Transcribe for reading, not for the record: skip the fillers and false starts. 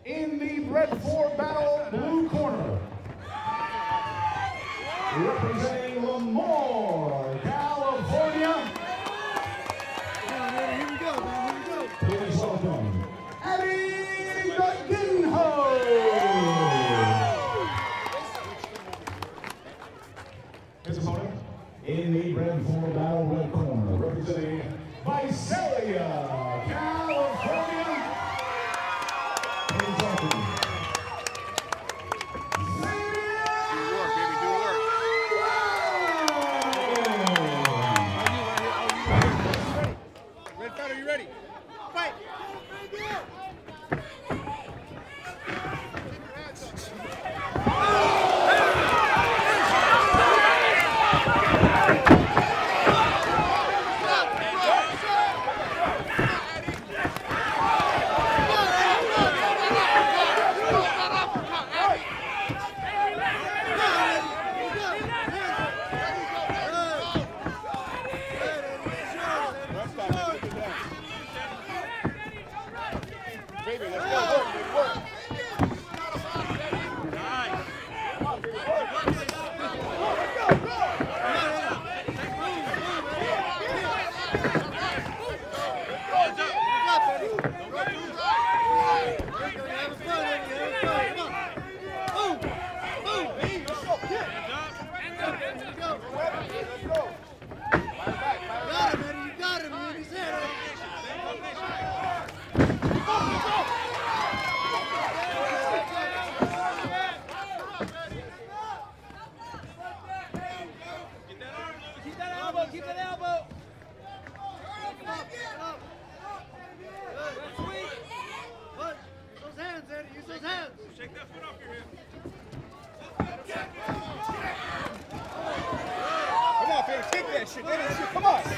In the Bred for Battle blue corner, representing Lemoore, California. Here we go, man. Here we go. Please welcome Eddie Ginho. His opponent in the Bred for Battle red corner, representing Visalia, California. Please welcome Keep that elbow. Use those hands, Eddie. Use those hands. Shake that foot off your hip. Come on, man. Kick that shit. Come on.